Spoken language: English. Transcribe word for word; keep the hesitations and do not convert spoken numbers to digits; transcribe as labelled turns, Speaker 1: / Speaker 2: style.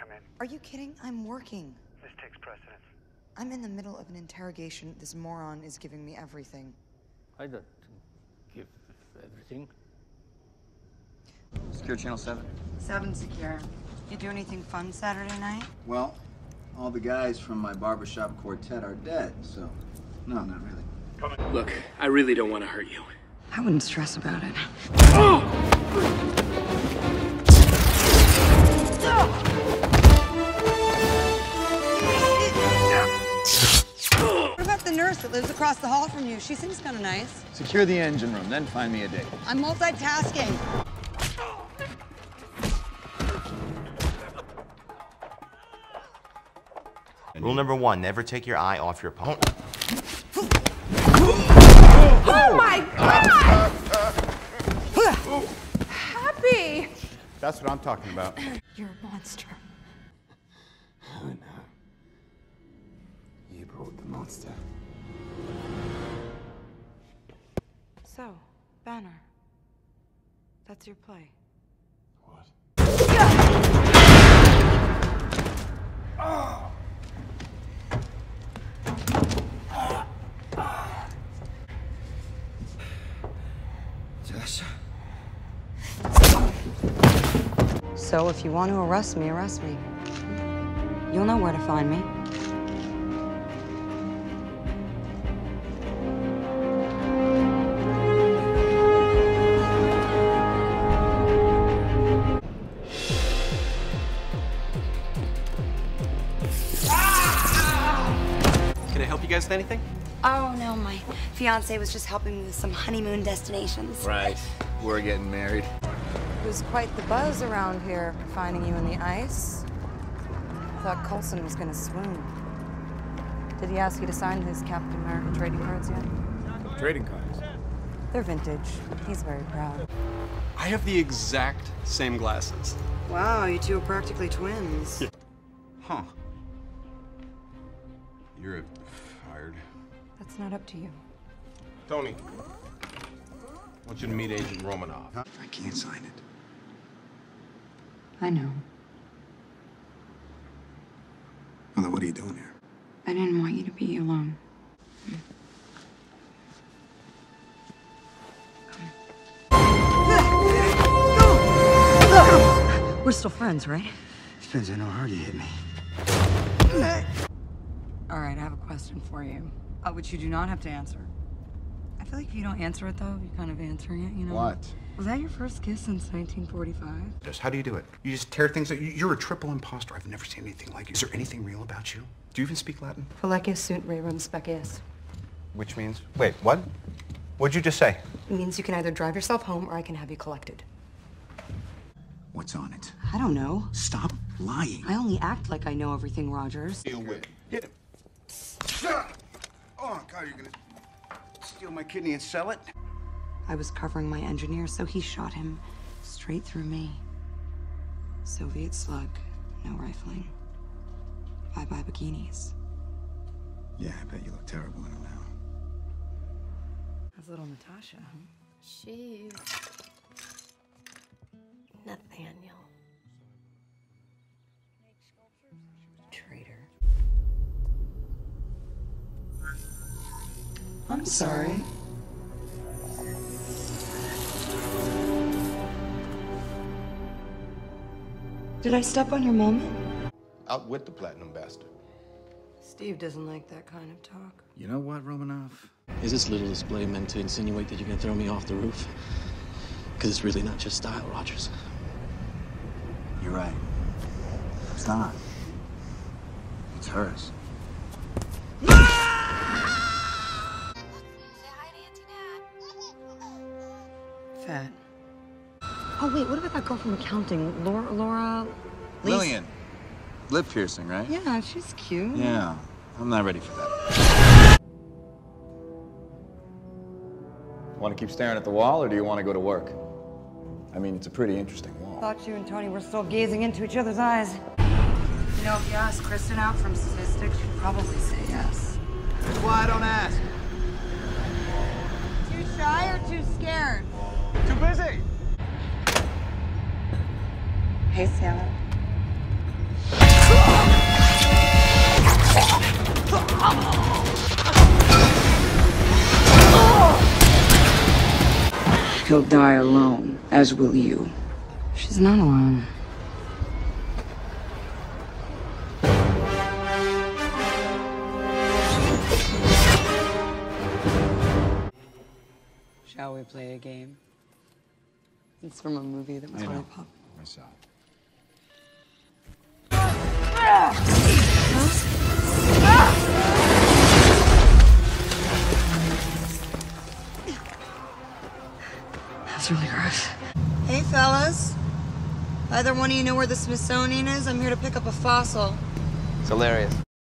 Speaker 1: come in.
Speaker 2: Are you kidding? I'm working.
Speaker 1: This takes precedence.
Speaker 2: I'm in the middle of an interrogation. This moron is giving me everything.
Speaker 3: I don't give everything.
Speaker 4: Secure channel seven.
Speaker 2: Seven secure. You do anything fun Saturday night?
Speaker 4: Well, all the guys from my barbershop quartet are dead, so no, not really.
Speaker 5: Look, I really don't want to hurt you.
Speaker 2: I wouldn't stress about it. What about the nurse that lives across the hall from you? She seems kind of nice.
Speaker 4: Secure the engine room, then find me a date.
Speaker 2: I'm multitasking.
Speaker 6: Rule number one, never take your eye off your opponent.
Speaker 7: Oh my God! Happy!
Speaker 8: That's what I'm talking about.
Speaker 2: You're a monster.
Speaker 5: Oh no. You brought the monster.
Speaker 2: So, Banner. That's your play.
Speaker 5: What?
Speaker 4: Tasha?
Speaker 2: So if you want to arrest me, arrest me. You'll know where to find me.
Speaker 5: Can I help you guys with anything?
Speaker 9: Oh, no, my fiance was just helping me with some honeymoon destinations.
Speaker 4: Right. We're getting married.
Speaker 2: It was quite the buzz around here, finding you in the ice. Thought Coulson was gonna swoon. Did he ask you to sign his Captain America trading cards yet?
Speaker 8: Trading cards.
Speaker 2: They're vintage. He's very proud.
Speaker 5: I have the exact same glasses.
Speaker 2: Wow, you two are practically twins.
Speaker 5: Yeah.
Speaker 8: Huh. You're fired.
Speaker 2: That's not up to you.
Speaker 8: Tony, I want you to meet Agent Romanoff.
Speaker 4: I can't sign it.
Speaker 2: I know.
Speaker 4: Well, then what are you doing here?
Speaker 2: I didn't want you to be alone. We're still friends, right?
Speaker 4: Depends on how hard you hit me.
Speaker 2: All right, I have a question for you, uh, which you do not have to answer. I feel like if you don't answer it, though, you're kind of answering it, you know?
Speaker 4: What?
Speaker 2: Was that your first kiss since nineteen forty-five?
Speaker 10: Just how do you do it? You just tear things up. You're a triple imposter. I've never seen anything like you. Is there anything real about you? Do you even speak Latin?
Speaker 2: Felecis sunt rerum species.
Speaker 10: Which means? Wait, what? What'd you just say?
Speaker 2: It means you can either drive yourself home or I can have you collected.
Speaker 4: What's on it?
Speaker 2: I don't know.
Speaker 4: Stop lying.
Speaker 2: I only act like I know everything, Rogers.
Speaker 10: Deal with it. Hit him. Oh, God, you're gonna steal my kidney and sell it?
Speaker 2: I was covering my engineer, so he shot him straight through me. Soviet slug, no rifling. Bye-bye bikinis.
Speaker 4: Yeah, I bet you look terrible in them now.
Speaker 2: That's little Natasha, huh?
Speaker 9: She's Nathaniel.
Speaker 2: Traitor. I'm sorry. Did I step on your moment?
Speaker 8: Out with the platinum bastard.
Speaker 2: Steve doesn't like that kind of talk.
Speaker 4: You know what, Romanoff?
Speaker 5: Is this little display meant to insinuate that you're gonna throw me off the roof? Because it's really not just style, Rogers.
Speaker 4: You're right. It's not. It's hers.
Speaker 2: Fat. Oh, wait, what about that girl from accounting? Laura, Laura? Lisa?
Speaker 4: Lillian. Lip piercing, right?
Speaker 2: Yeah, she's cute.
Speaker 4: Yeah. I'm not ready for that. Want to keep staring at the wall, or do you want to go to work? I mean, it's a pretty interesting wall.
Speaker 2: Thought you and Tony were still gazing into each other's eyes. You know, if you ask Kristen out from statistics, she'd probably say yes.
Speaker 4: That's why I don't ask.
Speaker 2: Too shy or too scared?
Speaker 4: Too busy.
Speaker 2: Hey, Santa.
Speaker 1: He'll die alone, as will you.
Speaker 2: She's not alone.
Speaker 1: Shall we play a game? It's from a movie that was
Speaker 10: I
Speaker 1: really
Speaker 10: know.
Speaker 1: popular.
Speaker 10: I saw it.
Speaker 1: That's really gross.
Speaker 2: Hey, fellas. Either one of you know where the Smithsonian is? I'm here to pick up a fossil.
Speaker 11: It's hilarious.